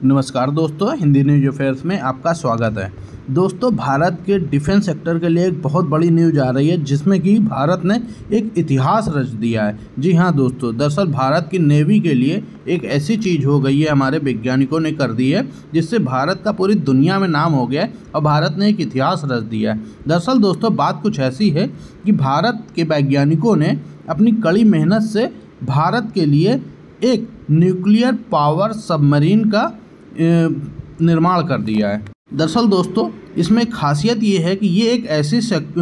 नमस्कार दोस्तों, Hindi news affairs में आपका स्वागत है। दोस्तों, भारत के डिफेंस सेक्टर के लिए एक बहुत बड़ी न्यूज आ रही है जिसमें कि भारत ने एक इतिहास रच दिया है। जी हाँ दोस्तों, दरअसल भारत की नेवी के लिए एक ऐसी चीज़ हो गई है, हमारे वैज्ञानिकों ने कर दी है, जिससे भारत का पूरी दुनिया में नाम हो गया है और भारत ने एक इतिहास रच दिया है। दरअसल दोस्तों, बात कुछ ऐसी है कि भारत के वैज्ञानिकों ने अपनी कड़ी मेहनत से भारत के लिए एक न्यूक्लियर पावर सबमरीन का निर्माण कर दिया है। दरअसल दोस्तों, इसमें खासियत ये है कि ये एक ऐसी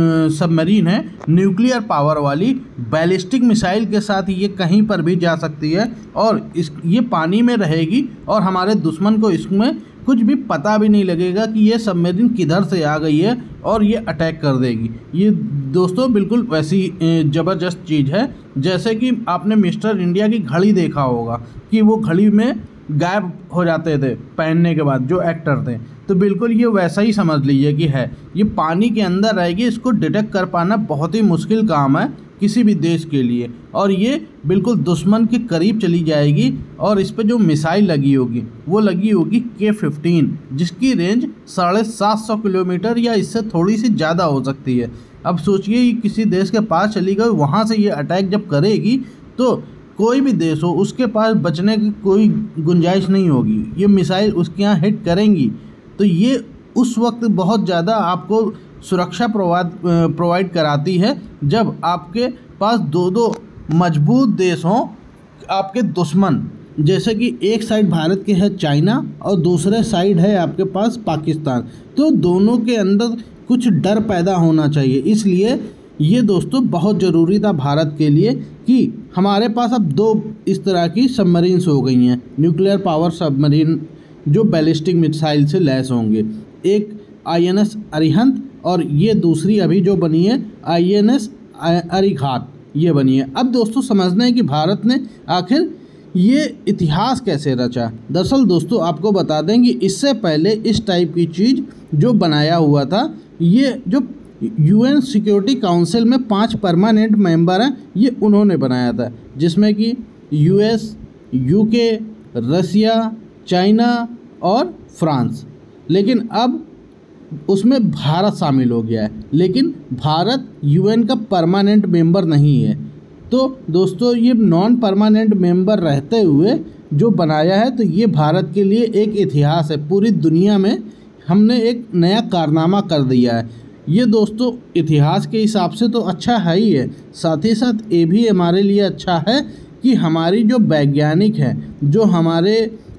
सबमरीन है न्यूक्लियर पावर वाली, बैलिस्टिक मिसाइल के साथ ये कहीं पर भी जा सकती है और ये पानी में रहेगी और हमारे दुश्मन को इसमें कुछ भी पता भी नहीं लगेगा कि ये सबमरीन किधर से आ गई है और ये अटैक कर देगी। ये दोस्तों बिल्कुल वैसी ज़बरदस्त चीज़ है जैसे कि आपने मिस्टर इंडिया की घड़ी देखा होगा कि वो घड़ी में गायब हो जाते थे पहनने के बाद जो एक्टर थे, तो बिल्कुल ये वैसा ही समझ लीजिए कि है। ये पानी के अंदर रहेगी, इसको डिटेक्ट कर पाना बहुत ही मुश्किल काम है किसी भी देश के लिए, और ये बिल्कुल दुश्मन के करीब चली जाएगी और इस पे जो मिसाइल लगी होगी वो लगी होगी K-15, जिसकी रेंज 750 किलोमीटर या इससे थोड़ी सी ज़्यादा हो सकती है। अब सोचिए किसी देश के पास चली गई, वहाँ से ये अटैक जब करेगी तो कोई भी देश हो उसके पास बचने की कोई गुंजाइश नहीं होगी। ये मिसाइल उसके यहाँ हिट करेंगी तो ये उस वक्त बहुत ज़्यादा आपको सुरक्षा प्रोवाइड कराती है जब आपके पास दो मजबूत देश हों, आपके दुश्मन, जैसे कि एक साइड भारत के है चाइना और दूसरे साइड है आपके पास पाकिस्तान, तो दोनों के अंदर कुछ डर पैदा होना चाहिए। इसलिए ये दोस्तों बहुत ज़रूरी था भारत के लिए कि हमारे पास अब दो इस तरह की सबमरीन्स हो गई हैं, न्यूक्लियर पावर सबमरीन जो बैलिस्टिक मिसाइल से लैस होंगे। एक INS अरिहंत और ये दूसरी अभी जो बनी है INS अरिघात, ये बनी है। अब दोस्तों समझना है कि भारत ने आखिर ये इतिहास कैसे रचा। दरअसल दोस्तों आपको बता दें कि इससे पहले इस टाइप की चीज़ जो बनाया हुआ था, ये जो UN सिक्योरिटी काउंसिल में 5 परमानेंट मेंबर हैं, ये उन्होंने बनाया था, जिसमें कि US, UK, रसिया, चाइना और फ्रांस। लेकिन अब उसमें भारत शामिल हो गया है, लेकिन भारत UN का परमानेंट मेंबर नहीं है। तो दोस्तों ये नॉन परमानेंट मेंबर रहते हुए जो बनाया है, तो ये भारत के लिए एक इतिहास है। पूरी दुनिया में हमने एक नया कारनामा कर दिया है। ये दोस्तों इतिहास के हिसाब से तो अच्छा है ही है, साथ ही साथ ये भी हमारे लिए अच्छा है कि हमारी जो वैज्ञानिक हैं, जो हमारे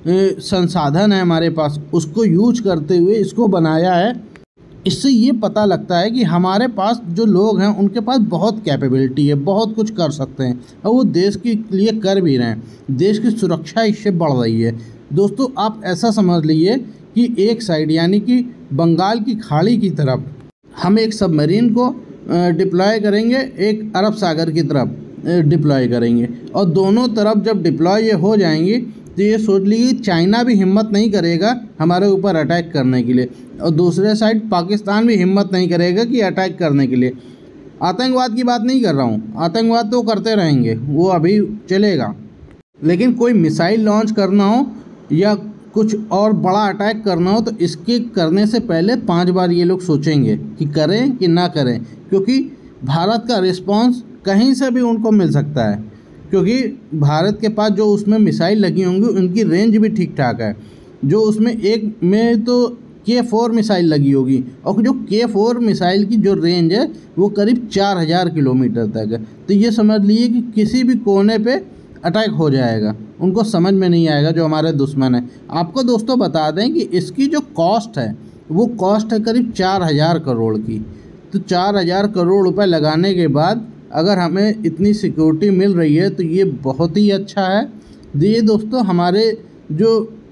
संसाधन है हमारे पास, उसको यूज करते हुए इसको बनाया है। इससे ये पता लगता है कि हमारे पास जो लोग हैं उनके पास बहुत कैपेबिलिटी है, बहुत कुछ कर सकते हैं और वो देश के लिए कर भी रहे हैं। देश की सुरक्षा इससे बढ़ रही है। दोस्तों आप ऐसा समझ लीजिए कि एक साइड यानी कि बंगाल की खाड़ी की तरफ हम एक सबमरीन को डिप्लॉय करेंगे, एक अरब सागर की तरफ डिप्लॉय करेंगे, और दोनों तरफ जब डिप्लॉय ये हो जाएंगी तो ये सोच लीजिए चाइना भी हिम्मत नहीं करेगा हमारे ऊपर अटैक करने के लिए, और दूसरे साइड पाकिस्तान भी हिम्मत नहीं करेगा कि अटैक करने के लिए। आतंकवाद की बात नहीं कर रहा हूँ, आतंकवाद तो करते रहेंगे, वो अभी चलेगा, लेकिन कोई मिसाइल लॉन्च करना हो या कुछ और बड़ा अटैक करना हो तो इसके करने से पहले 5 बार ये लोग सोचेंगे कि करें कि ना करें, क्योंकि भारत का रिस्पांस कहीं से भी उनको मिल सकता है, क्योंकि भारत के पास जो उसमें मिसाइल लगी होंगी उनकी रेंज भी ठीक ठाक है। जो उसमें एक में तो K-4 मिसाइल लगी होगी और जो K-4 मिसाइल की जो रेंज है वो करीब 4000 किलोमीटर तक है। तो ये समझ लीजिए कि किसी भी कोने पे अटैक हो जाएगा, उनको समझ में नहीं आएगा जो हमारे दुश्मन है। आपको दोस्तों बता दें कि इसकी जो कॉस्ट है वो कॉस्ट है करीब 4000 करोड़ की। तो 4000 करोड़ रुपए लगाने के बाद अगर हमें इतनी सिक्योरिटी मिल रही है तो ये बहुत ही अच्छा है। ये दोस्तों हमारे जो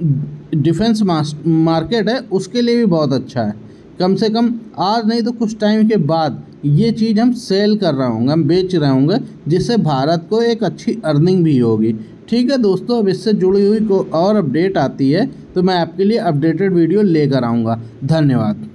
डिफेंस मार्केट है उसके लिए भी बहुत अच्छा है। कम से कम आज नहीं तो कुछ टाइम के बाद ये चीज़ हम सेल कर रहे होंगे, हम बेच रहे होंगे, जिससे भारत को एक अच्छी अर्निंग भी होगी। ठीक है दोस्तों, अब इससे जुड़ी हुई को और अपडेट आती है तो मैं आपके लिए अपडेटेड वीडियो लेकर आऊँगा। धन्यवाद।